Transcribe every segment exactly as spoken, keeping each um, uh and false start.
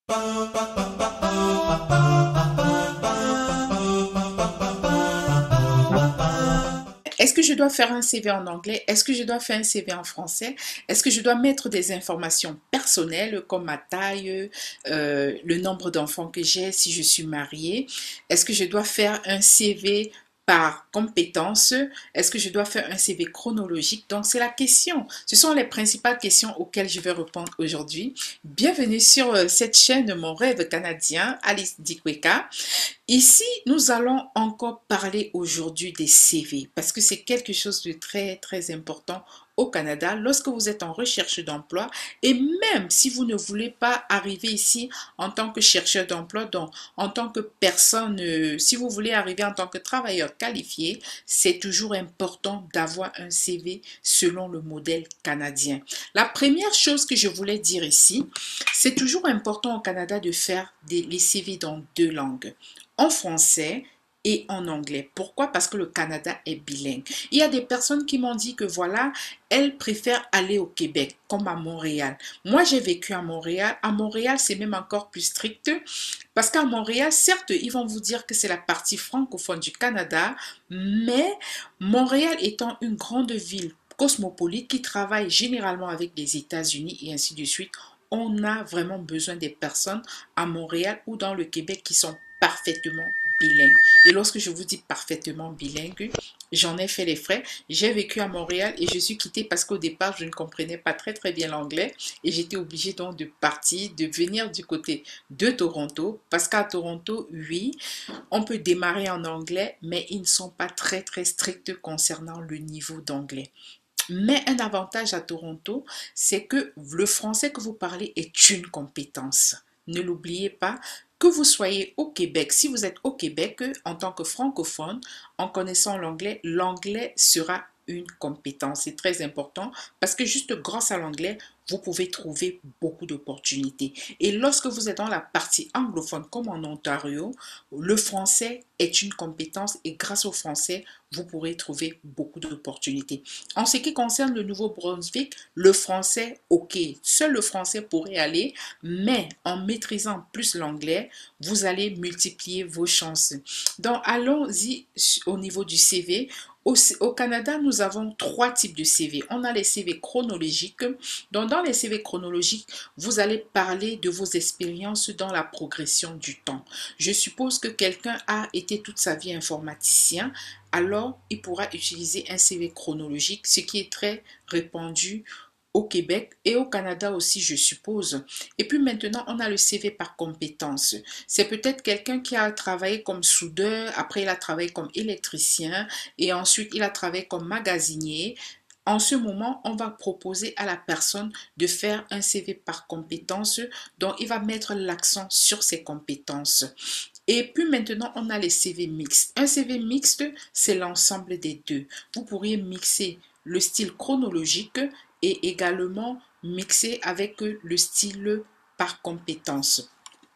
Est-ce que je dois faire un C V en anglais? Est-ce que je dois faire un C V en français? Est-ce que je dois mettre des informations personnelles comme ma taille, euh, le nombre d'enfants que j'ai, si je suis mariée? Est-ce que je dois faire un C V par compétence? Est-ce que je dois faire un C V chronologique? Donc, c'est la question. Ce sont les principales questions auxquelles je vais répondre aujourd'hui. Bienvenue sur euh, cette chaîne Mon Rêve Canadien, Alice Dikweka. Ici, nous allons encore parler aujourd'hui des C V parce que c'est quelque chose de très très important au Canada lorsque vous êtes en recherche d'emploi et même si vous ne voulez pas arriver ici en tant que chercheur d'emploi, donc en tant que personne, euh, si vous voulez arriver en tant que travailleur qualifié, c'est toujours important d'avoir un C V selon le modèle canadien. La première chose que je voulais dire ici, c'est toujours important au Canada de faire des, les C V dans deux langues, en français et en anglais. Pourquoi? Parce que le Canada est bilingue. Il y a des personnes qui m'ont dit que voilà, elles préfèrent aller au Québec, comme à Montréal. Moi, j'ai vécu à Montréal. À Montréal, c'est même encore plus strict. Parce qu'à Montréal, certes, ils vont vous dire que c'est la partie francophone du Canada, mais Montréal étant une grande ville cosmopolite qui travaille généralement avec les États-Unis et ainsi de suite, on a vraiment besoin des personnes à Montréal ou dans le Québec qui sont parfaitement bilingues. Et lorsque je vous dis parfaitement bilingue, j'en ai fait les frais. J'ai vécu à Montréal et je suis quittée parce qu'au départ, je ne comprenais pas très très bien l'anglais et j'étais obligée donc de partir, de venir du côté de Toronto parce qu'à Toronto, oui, on peut démarrer en anglais, mais ils ne sont pas très très stricts concernant le niveau d'anglais. Mais un avantage à Toronto, c'est que le français que vous parlez est une compétence. Ne l'oubliez pas, que vous soyez au Québec, si vous êtes au Québec en tant que francophone, en connaissant l'anglais, l'anglais sera une compétence. C'est très important parce que juste grâce à l'anglais, vous pouvez trouver beaucoup d'opportunités. Et lorsque vous êtes dans la partie anglophone comme en Ontario, le français est une compétence et grâce au français, vous pourrez trouver beaucoup d'opportunités. En ce qui concerne le Nouveau-Brunswick, le français, ok, seul le français pourrait aller, mais en maîtrisant plus l'anglais, vous allez multiplier vos chances. Donc, allons-y au niveau du C V. Au, au Canada, nous avons trois types de C V. On a les C V chronologiques. Donc, dans les C V chronologiques, vous allez parler de vos expériences dans la progression du temps. Je suppose que quelqu'un a été toute sa vie informaticien, alors il pourra utiliser un C V chronologique, ce qui est très répandu au Québec et au Canada aussi, je suppose. Et puis maintenant, on a le C V par compétence. C'est peut-être quelqu'un qui a travaillé comme soudeur, après il a travaillé comme électricien et ensuite il a travaillé comme magasinier. En ce moment, on va proposer à la personne de faire un C V par compétence, donc il va mettre l'accent sur ses compétences. Et puis maintenant, on a les C V mixtes. Un C V mixte, c'est l'ensemble des deux. Vous pourriez mixer le style chronologique et également mixer avec le style par compétence.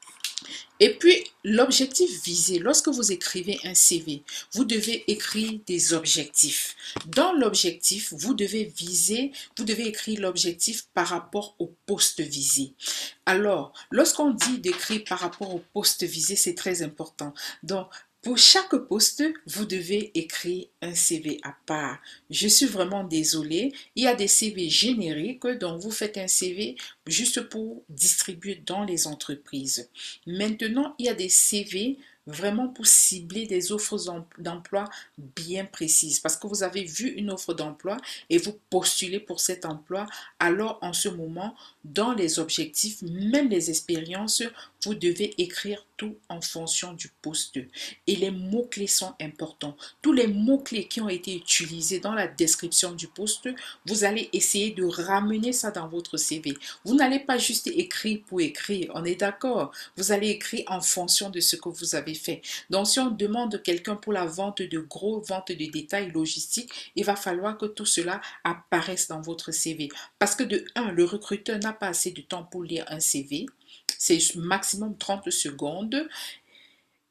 Et puis, l'objectif visé, lorsque vous écrivez un C V, vous devez écrire des objectifs. Dans l'objectif, vous devez viser, vous devez écrire l'objectif par rapport au poste visé. Alors, lorsqu'on dit d'écrire par rapport au poste visé, c'est très important. Donc, pour chaque poste, vous devez écrire un C V à part. Je suis vraiment désolée. Il y a des C V génériques, donc vous faites un C V juste pour distribuer dans les entreprises. Maintenant, il y a des C V vraiment pour cibler des offres d'emploi bien précises. Parce que vous avez vu une offre d'emploi et vous postulez pour cet emploi. Alors, en ce moment, dans les objectifs, même les expériences, vous devez écrire tout en fonction du poste. Et les mots-clés sont importants. Tous les mots-clés qui ont été utilisés dans la description du poste, vous allez essayer de ramener ça dans votre C V. Vous n'allez pas juste écrire pour écrire, on est d'accord. Vous allez écrire en fonction de ce que vous avez fait. Donc, si on demande quelqu'un pour la vente de gros, vente de détails logistiques, il va falloir que tout cela apparaisse dans votre C V. Parce que de un, le recruteur n'a pas assez de temps pour lire un C V. C'est maximum trente secondes.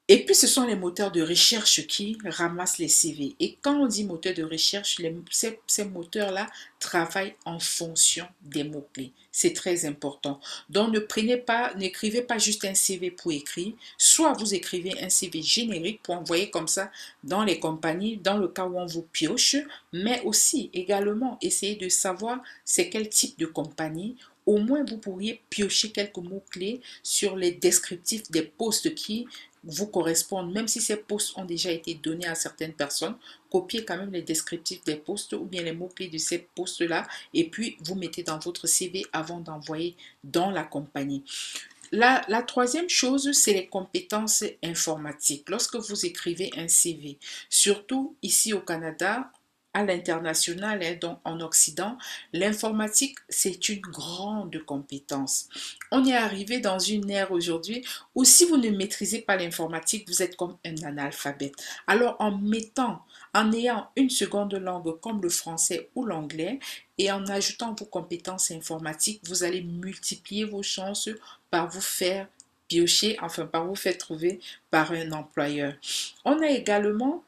Et puis, ce sont les moteurs de recherche qui ramassent les C V. Et quand on dit moteur de recherche, les- ces, ces moteurs-là travaillent en fonction des mots-clés. C'est très important. Donc, ne prenez pas, n'écrivez pas juste un C V pour écrire. Soit vous écrivez un C V générique pour envoyer comme ça dans les compagnies, dans le cas où on vous pioche, mais aussi, également, essayez de savoir c'est quel type de compagnie. Au moins, vous pourriez piocher quelques mots-clés sur les descriptifs des postes qui vous correspondent, même si ces postes ont déjà été donnés à certaines personnes, copiez quand même les descriptifs des postes ou bien les mots-clés de ces postes-là et puis vous mettez dans votre C V avant d'envoyer dans la compagnie. La, la troisième chose, c'est les compétences informatiques. Lorsque vous écrivez un C V, surtout ici au Canada, à l'international, hein, donc en Occident, l'informatique, c'est une grande compétence. On est arrivé dans une ère aujourd'hui où si vous ne maîtrisez pas l'informatique, vous êtes comme un analphabète. Alors en mettant, en ayant une seconde langue comme le français ou l'anglais et en ajoutant vos compétences informatiques, vous allez multiplier vos chances par vous faire piocher, enfin par vous faire trouver par un employeur. On a également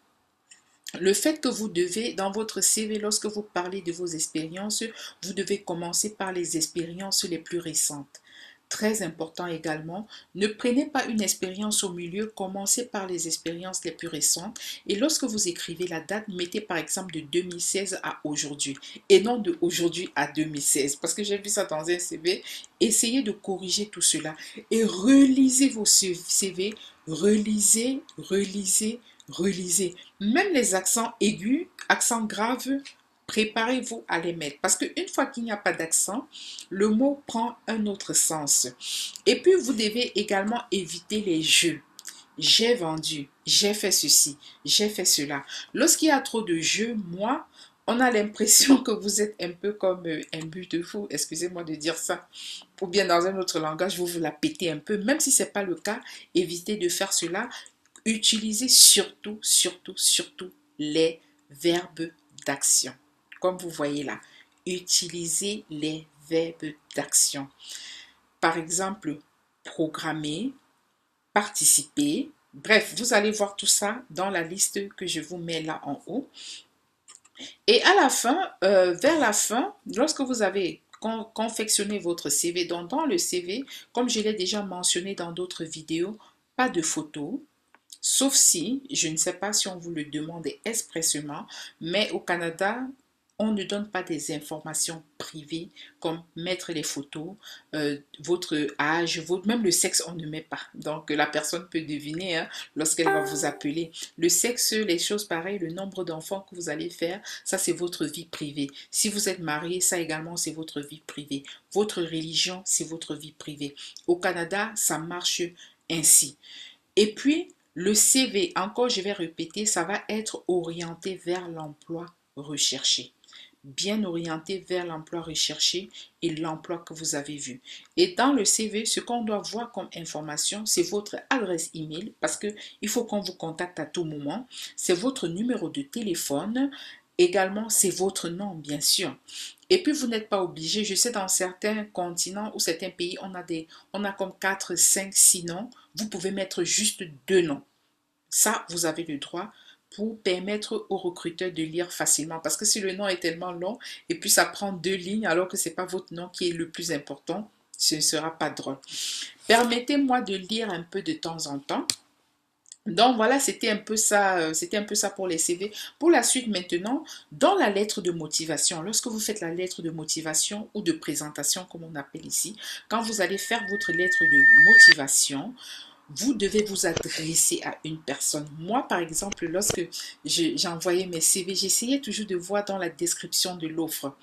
le fait que vous devez, dans votre C V, lorsque vous parlez de vos expériences, vous devez commencer par les expériences les plus récentes. Très important également, ne prenez pas une expérience au milieu, commencez par les expériences les plus récentes et lorsque vous écrivez la date, mettez par exemple de deux mille seize à aujourd'hui et non de aujourd'hui à deux mille seize parce que j'ai vu ça dans un C V. Essayez de corriger tout cela et relisez vos C V, relisez, relisez, relisez. Même les accents aigus, accents graves, préparez-vous à les mettre. Parce qu'une fois qu'il n'y a pas d'accent, le mot prend un autre sens. Et puis, vous devez également éviter les jeux. J'ai vendu, j'ai fait ceci, j'ai fait cela. Lorsqu'il y a trop de jeux, moi, on a l'impression que vous êtes un peu comme euh, un but de fou, excusez-moi de dire ça. Ou bien dans un autre langage, vous vous la pétez un peu. Même si ce n'est pas le cas, évitez de faire cela. Utilisez surtout, surtout, surtout les verbes d'action. Comme vous voyez là, utilisez les verbes d'action. Par exemple, programmer, participer. Bref, vous allez voir tout ça dans la liste que je vous mets là en haut. Et à la fin, euh, vers la fin, lorsque vous avez con confectionné votre C V, donc dans le C V, comme je l'ai déjà mentionné dans d'autres vidéos, pas de photos. Sauf si, je ne sais pas si on vous le demande expressément, mais au Canada, on ne donne pas des informations privées comme mettre les photos, euh, votre âge, votre, même le sexe, on ne met pas. Donc la personne peut deviner hein, lorsqu'elle va vous appeler. Le sexe, les choses pareilles, le nombre d'enfants que vous allez faire, ça c'est votre vie privée. Si vous êtes marié, ça également c'est votre vie privée. Votre religion, c'est votre vie privée. Au Canada, ça marche ainsi. Et puis, le C V, encore je vais répéter, ça va être orienté vers l'emploi recherché. Bien orienté vers l'emploi recherché et l'emploi que vous avez vu. Et dans le C V, ce qu'on doit voir comme information, c'est votre adresse email parce qu'il faut qu'on vous contacte à tout moment. C'est votre numéro de téléphone. Également, c'est votre nom, bien sûr. Et puis, vous n'êtes pas obligé. Je sais, dans certains continents ou certains pays, on a, des, on a comme quatre, cinq, six noms. Vous pouvez mettre juste deux noms. Ça, vous avez le droit pour permettre aux recruteurs de lire facilement. Parce que si le nom est tellement long et puis ça prend deux lignes alors que ce n'est pas votre nom qui est le plus important, ce ne sera pas drôle. Permettez-moi de lire un peu de temps en temps. Donc voilà, c'était un peu ça, euh, c'était un peu ça pour les C V. Pour la suite maintenant, dans la lettre de motivation, lorsque vous faites la lettre de motivation ou de présentation, comme on appelle ici, quand vous allez faire votre lettre de motivation, vous devez vous adresser à une personne. Moi, par exemple, lorsque j'envoyais mes C V, j'essayais toujours de voir dans la description de l'offre.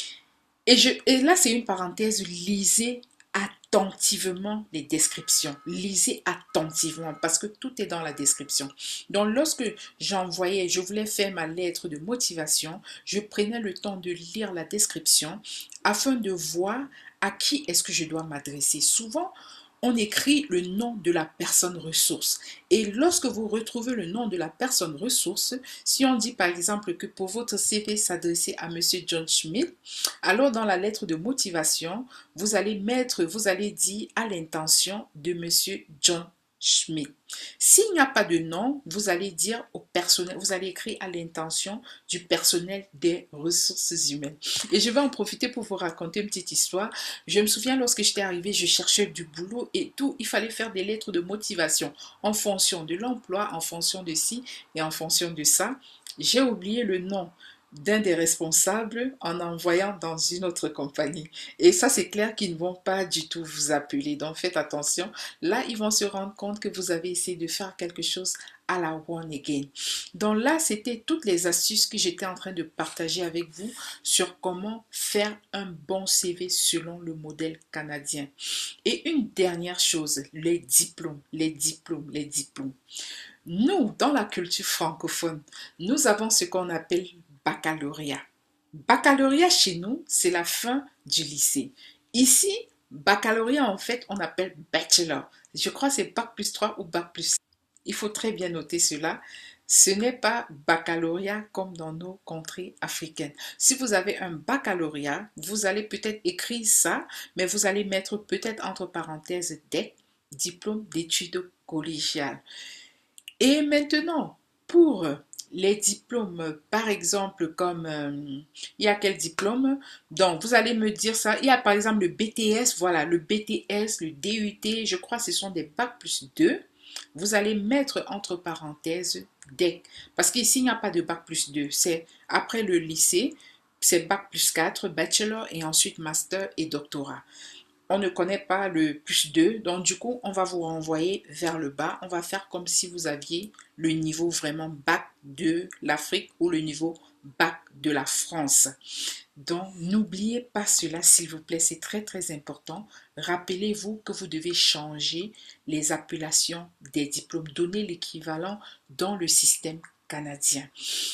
Et, je, et là, c'est une parenthèse, lisez attentivement les descriptions. Lisez attentivement parce que tout est dans la description. Donc, lorsque j'envoyais, je voulais faire ma lettre de motivation, je prenais le temps de lire la description afin de voir à qui est-ce que je dois m'adresser. Souvent, on écrit le nom de la personne ressource. Et lorsque vous retrouvez le nom de la personne ressource, si on dit par exemple que pour votre C V s'adresser à Monsieur John Schmidt, alors dans la lettre de motivation, vous allez mettre, vous allez dire à l'intention de Monsieur John Schmidt. S'il n'y a pas de nom, vous allez dire au personnel, vous allez écrire à l'intention du personnel des ressources humaines. Et je vais en profiter pour vous raconter une petite histoire. Je me souviens lorsque j'étais arrivée, je cherchais du boulot et tout, il fallait faire des lettres de motivation en fonction de l'emploi, en fonction de ci et en fonction de ça. J'ai oublié le nom d'un des responsables en envoyant dans une autre compagnie. Et ça, c'est clair qu'ils ne vont pas du tout vous appeler. Donc, faites attention. Là, ils vont se rendre compte que vous avez essayé de faire quelque chose à la one again. Donc là, c'était toutes les astuces que j'étais en train de partager avec vous sur comment faire un bon C V selon le modèle canadien. Et une dernière chose, les diplômes, les diplômes, les diplômes. Nous, dans la culture francophone, nous avons ce qu'on appelle baccalauréat. Baccalauréat chez nous, c'est la fin du lycée. Ici, baccalauréat, en fait, on appelle bachelor. Je crois que c'est bac plus trois ou bac plus cinq. Il faut très bien noter cela. Ce n'est pas baccalauréat comme dans nos contrées africaines. Si vous avez un baccalauréat, vous allez peut-être écrire ça, mais vous allez mettre peut-être entre parenthèses D E C, diplôme d'études collégiales. Et maintenant, pour les diplômes, par exemple, comme euh, il y a quel diplôme? Donc, vous allez me dire ça. Il y a par exemple le B T S, voilà, le B T S, le D U T, je crois que ce sont des bac plus deux. Vous allez mettre entre parenthèses D E C. Parce qu'ici, il n'y a pas de bac plus deux. C'est après le lycée, c'est bac plus quatre, bachelor et ensuite master et doctorat. On ne connaît pas le plus deux, donc du coup, on va vous renvoyer vers le bas. On va faire comme si vous aviez le niveau vraiment bac de l'Afrique ou le niveau bac de la France. Donc, n'oubliez pas cela, s'il vous plaît, c'est très très important. Rappelez-vous que vous devez changer les appellations des diplômes, donner l'équivalent dans le système canadien.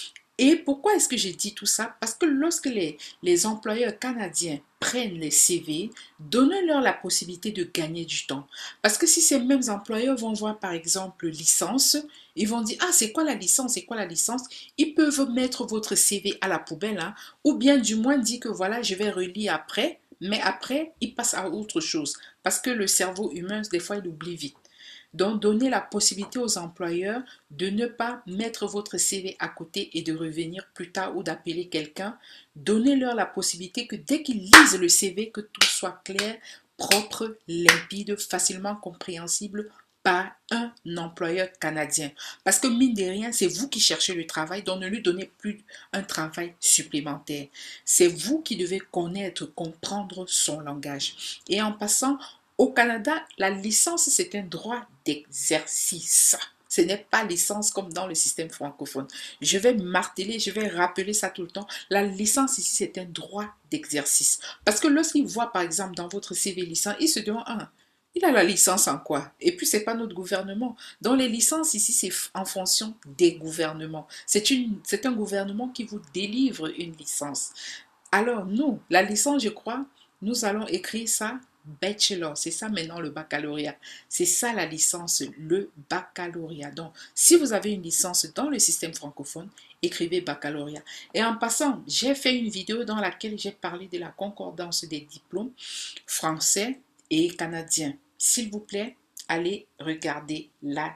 Et pourquoi est-ce que j'ai dit tout ça? Parce que lorsque les, les employeurs canadiens prennent les C V, donnez-leur la possibilité de gagner du temps. Parce que si ces mêmes employeurs vont voir par exemple licence, ils vont dire, ah c'est quoi la licence, c'est quoi la licence? Ils peuvent mettre votre C V à la poubelle, hein, ou bien du moins dire que voilà, je vais relire après, mais après, ils passent à autre chose. Parce que le cerveau humain, des fois, il oublie vite. Donc, donnez la possibilité aux employeurs de ne pas mettre votre C V à côté et de revenir plus tard ou d'appeler quelqu'un. Donnez-leur la possibilité que dès qu'ils lisent le C V, que tout soit clair, propre, limpide, facilement compréhensible par un employeur canadien. Parce que mine de rien, c'est vous qui cherchez le travail, donc ne lui donnez plus un travail supplémentaire. C'est vous qui devez connaître, comprendre son langage. Et en passant, au Canada, la licence, c'est un droit d'exercice. Ce n'est pas licence comme dans le système francophone. Je vais marteler, je vais rappeler ça tout le temps. La licence ici, c'est un droit d'exercice. Parce que lorsqu'ils voient, par exemple, dans votre C V licence, ils se demandent, ah, il a la licence en quoi? Et puis, ce n'est pas notre gouvernement. Donc, les licences ici, c'est en fonction des gouvernements. C'est une, c'est un gouvernement qui vous délivre une licence. Alors, nous, la licence, je crois, nous allons écrire ça bachelor. C'est ça maintenant le baccalauréat. C'est ça la licence, le baccalauréat. Donc, si vous avez une licence dans le système francophone, écrivez baccalauréat. Et en passant, j'ai fait une vidéo dans laquelle j'ai parlé de la concordance des diplômes français et canadiens. S'il vous plaît, allez regarder la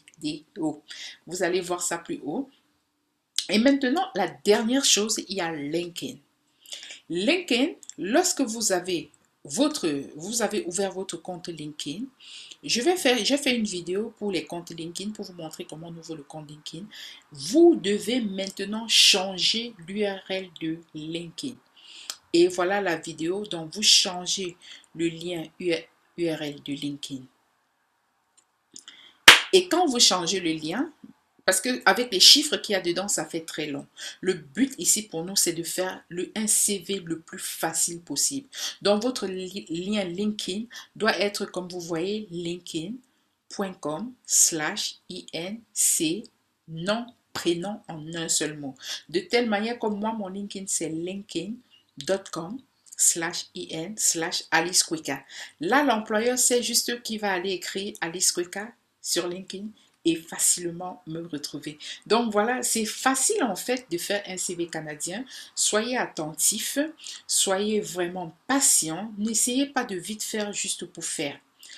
vidéo. Vous allez voir ça plus haut. Et maintenant, la dernière chose, il y a LinkedIn. LinkedIn, lorsque vous avez votre, vous avez ouvert votre compte LinkedIn, je vais faire, j'ai fait une vidéo pour les comptes LinkedIn pour vous montrer comment on ouvre le compte LinkedIn. Vous devez maintenant changer l'U R L de LinkedIn. Et voilà la vidéo dont vous changez le lien U R L de LinkedIn. Et quand vous changez le lien, parce qu'avec les chiffres qu'il y a dedans, ça fait très long. Le but ici pour nous, c'est de faire le, un C V le plus facile possible. Donc, votre li lien LinkedIn doit être, comme vous voyez, linkedin.com slash INC, nom, prénom en un seul mot. De telle manière, comme moi, mon LinkedIn, c'est linkedin.com slash in slash Alice Kweka. Là, l'employeur sait juste qui va aller écrire Alice Kweka sur LinkedIn et facilement me retrouver. Donc voilà, c'est facile en fait de faire un C V canadien. Soyez attentifs, soyez vraiment patient. N'essayez pas de vite faire juste pour faire.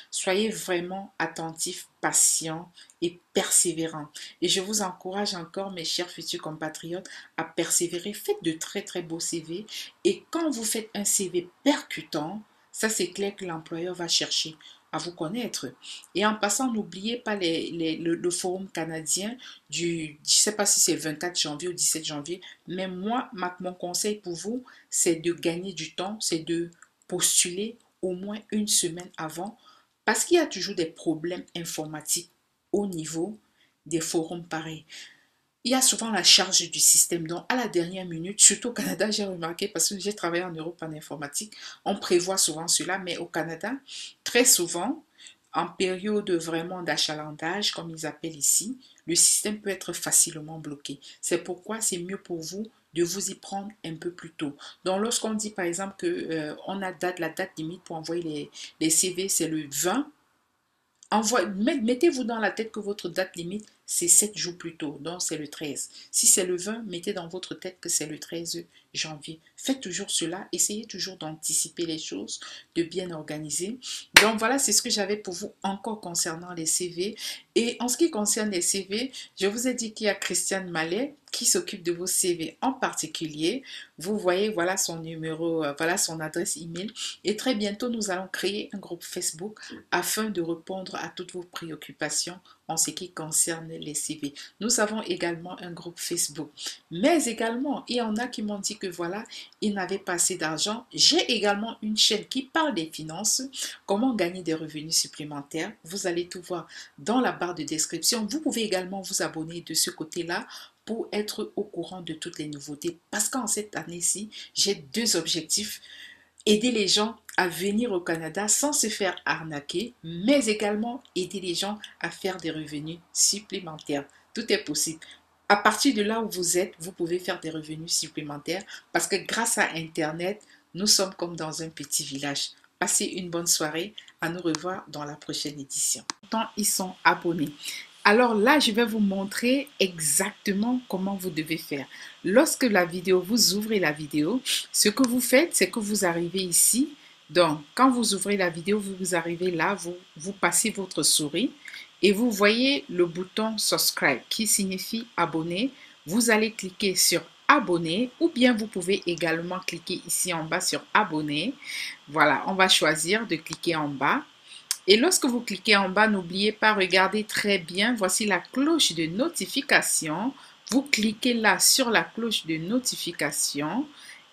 Soyez vraiment attentifs, patients et persévérants. Et je vous encourage encore, mes chers futurs compatriotes, à persévérer. Faites de très très beaux C V. Et quand vous faites un C V percutant, ça c'est clair que l'employeur va chercher à vous connaître. Et en passant, n'oubliez pas les, les, le, le forum canadien du, je ne sais pas si c'est le vingt-quatre janvier ou dix-sept janvier, mais moi, ma, mon conseil pour vous, c'est de gagner du temps, c'est de postuler au moins une semaine avant, parce qu'il y a toujours des problèmes informatiques au niveau des forums pareils. Il y a souvent la charge du système. Donc, à la dernière minute, surtout au Canada, j'ai remarqué, parce que j'ai travaillé en Europe en informatique, on prévoit souvent cela, mais au Canada, très souvent, en période vraiment d'achalandage, comme ils appellent ici, le système peut être facilement bloqué. C'est pourquoi c'est mieux pour vous de vous y prendre un peu plus tôt. Donc, lorsqu'on dit par exemple que euh, on a date, la date limite pour envoyer les, les C V, c'est le vingt, mettez-vous dans la tête que votre date limite, c'est sept jours plus tôt, donc c'est le treize. Si c'est le vingt, mettez dans votre tête que c'est le treize janvier. Faites toujours cela, essayez toujours d'anticiper les choses, de bien organiser. Donc voilà, c'est ce que j'avais pour vous encore concernant les C V. Et en ce qui concerne les C V, je vous ai dit qu'il y a Christiane Mallet qui s'occupe de vos C V en particulier. Vous voyez, voilà son numéro, voilà son adresse email. Et très bientôt, nous allons créer un groupe Facebook afin de répondre à toutes vos préoccupations en ce qui concerne les C V. Nous avons également un groupe Facebook. Mais également, il y en a qui m'ont dit que voilà, ils n'avaient pas assez d'argent. J'ai également une chaîne qui parle des finances, comment gagner des revenus supplémentaires. Vous allez tout voir dans la barre de description. Vous pouvez également vous abonner de ce côté-là pour être au courant de toutes les nouveautés. Parce qu'en cette année-ci, j'ai deux objectifs. Aider les gens à venir au Canada sans se faire arnaquer, mais également aider les gens à faire des revenus supplémentaires. Tout est possible. À partir de là où vous êtes, vous pouvez faire des revenus supplémentaires parce que grâce à Internet, nous sommes comme dans un petit village. Passez une bonne soirée. À nous revoir dans la prochaine édition. Tant ils sont abonnés. Alors là, je vais vous montrer exactement comment vous devez faire. Lorsque la vidéo, vous ouvrez la vidéo, ce que vous faites, c'est que vous arrivez ici. Donc, quand vous ouvrez la vidéo, vous, vous arrivez là, vous, vous passez votre souris et vous voyez le bouton subscribe qui signifie abonner. Vous allez cliquer sur abonner ou bien vous pouvez également cliquer ici en bas sur abonner. Voilà, on va choisir de cliquer en bas. Et lorsque vous cliquez en bas, n'oubliez pas, regardez très bien, voici la cloche de notification. Vous cliquez là sur la cloche de notification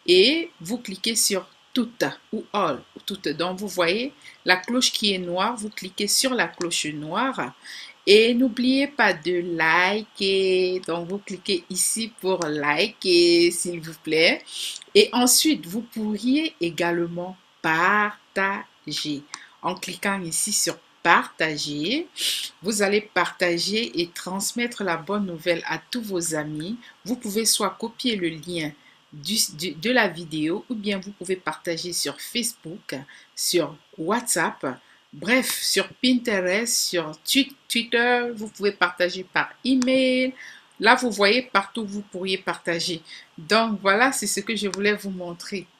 et vous cliquez sur toutes ou all. Toutes. Donc vous voyez la cloche qui est noire, vous cliquez sur la cloche noire et n'oubliez pas de liker. Donc vous cliquez ici pour liker s'il vous plaît. Et ensuite, vous pourriez également partager. En cliquant ici sur partager, vous allez partager et transmettre la bonne nouvelle à tous vos amis. Vous pouvez soit copier le lien du, du, de la vidéo ou bien vous pouvez partager sur Facebook, sur WhatsApp, bref, sur Pinterest, sur Twitter, vous pouvez partager par email. Là, vous voyez partout, vous pourriez partager. Donc, voilà, c'est ce que je voulais vous montrer.